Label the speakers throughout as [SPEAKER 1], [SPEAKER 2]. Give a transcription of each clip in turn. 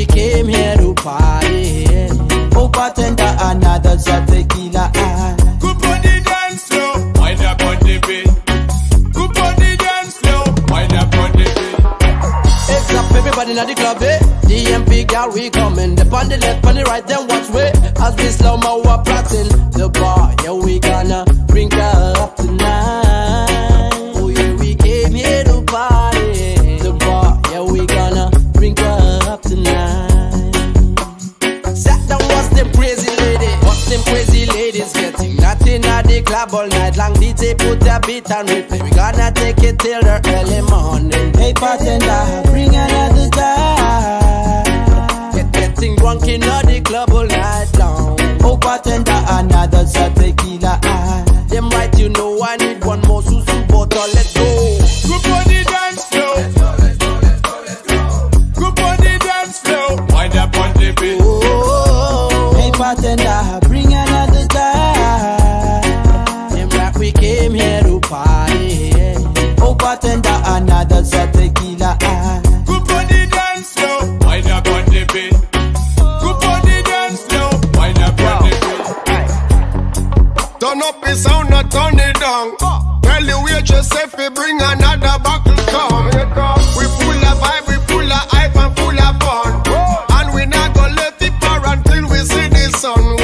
[SPEAKER 1] we came here to party. Oh, bartender, another shot tequila.
[SPEAKER 2] Good on the dance floor, wind up on the beat. Good on the dance floor, wind up on the beat.
[SPEAKER 1] It's up, everybody in the club, eh? DMP girl, we coming. The on the left, on the right, then watch way. As we slow mo we're plotting the bar, yeah, we gonna drink her up tonight. Oh yeah, we came here to party. The bar, yeah, we gonna drink her up tonight. Sat down, what's them crazy ladies? What's them crazy ladies getting? Nothing at the club all night long. DJ put a beat and replay. We gonna take it till the early morning. Hey bartender, bring another time. Getting drunk in the club all night long. Oh bartender, another shot tequila. Them right, you know I need one more susu bottle. Let's go.
[SPEAKER 2] Good on the dance floor. Good on the dance floor, wind up on the beat.
[SPEAKER 1] Hey bartender, bring another time. Them right, we came here to party. Oh bartender, another shot tequila.
[SPEAKER 2] Good on the dance floor, wind up on the beat. Good on the dance floor, wind up on the beat.
[SPEAKER 3] Turn up the sound, not turn it down. Tell the waitress if we bring another buckle come. We full of vibe, we full of hype and full of fun. And we not gonna let it pour until we see the sun.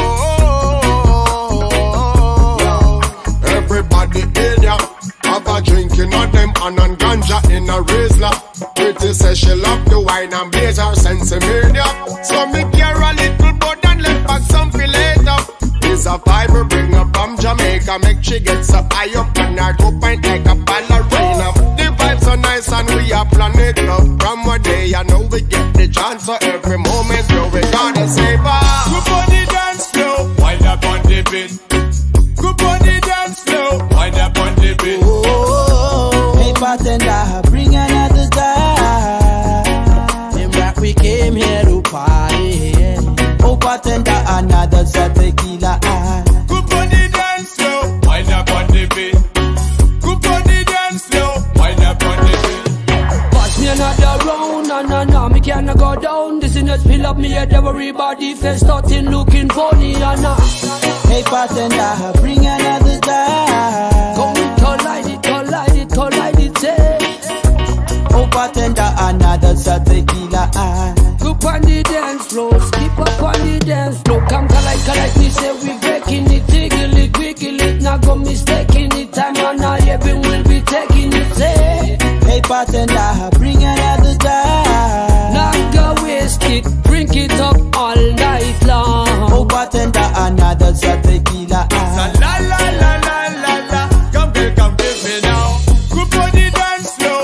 [SPEAKER 3] Whoa. Everybody in ya have a drinking on them and ganja in a Rizla. Pretty says she love the wine and blaze her sense of media. So me care a little but and let back some feel later. It's a vibe we bring up from Jamaica. Make she get so high up and her go pint like a ballerina. The vibes are nice and we are planet love. From one day I know we get the chance. So every moment bro we gotta save her.
[SPEAKER 2] Good on the dance floor, wind up on the beat. Good on the dance floor, wind up on the beat.
[SPEAKER 1] Hey bartender, bring another time. Them right, we came here to party. Oh bartender, another shot tequila.
[SPEAKER 2] Good on the dance floor, wind up on the beat. Good on the dance floor, wind up on the beat.
[SPEAKER 4] Pass me another round, no, me can't go down. This is not spill up me head, everybody face starting looking funny,
[SPEAKER 1] Hey bartender, bring another time.
[SPEAKER 4] Come with collide it, say.
[SPEAKER 1] Oh bartender, another shot tequila.
[SPEAKER 4] Group on the dance floor, skip up on the dance floor. Come collide, me say we breaking it, jiggle it, wiggle it. Not go mistaking it, time and not even will be taking it, say.
[SPEAKER 1] Hey bartender, bring another time.
[SPEAKER 4] Not go waste it, drink it up all night long.
[SPEAKER 1] Oh bartender, another shot tequila.
[SPEAKER 2] La la la la la la, come give me now. Good on the dance floor.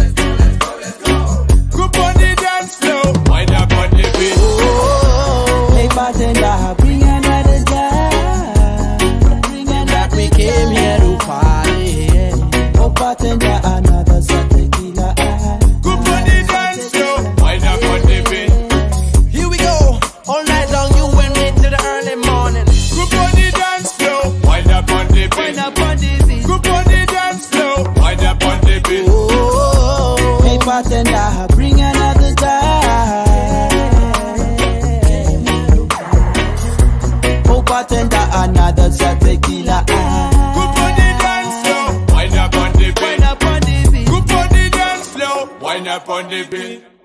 [SPEAKER 2] Good on the dance floor, wind up on the beat.
[SPEAKER 1] Hey bartender, bring another time. Bring another. We came here to party. Oh bartender, another shot tequila.
[SPEAKER 2] Good on the dance floor, wind up on the beat.
[SPEAKER 1] Here we go, all night long, you and me till the early morning.
[SPEAKER 2] Good on the dance floor, wind up on the beat.
[SPEAKER 1] Wind up on the beat.
[SPEAKER 2] Good on the dance floor, wind up on the beat.
[SPEAKER 1] Hey bartender, bring another time. Oh bartender, another shot tequila.
[SPEAKER 2] Good on the dance floor, wind up on the beat.
[SPEAKER 1] Wind up on the beat.
[SPEAKER 2] Good on the dance floor, wind up on the beat.